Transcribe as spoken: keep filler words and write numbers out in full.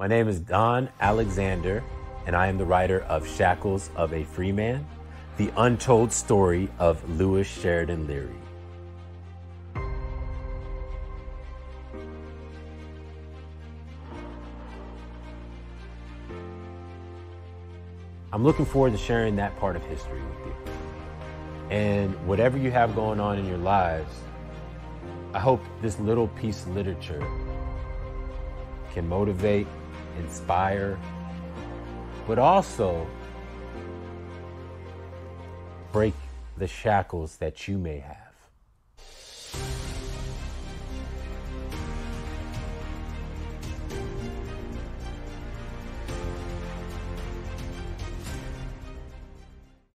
My name is Don Alexander, and I am the writer of Shackles of a Freeman, the untold story of Lewis Sheridan Leary. I'm looking forward to sharing that part of history with you. And whatever you have going on in your lives, I hope this little piece of literature can motivate, inspire, but also break the shackles that you may have.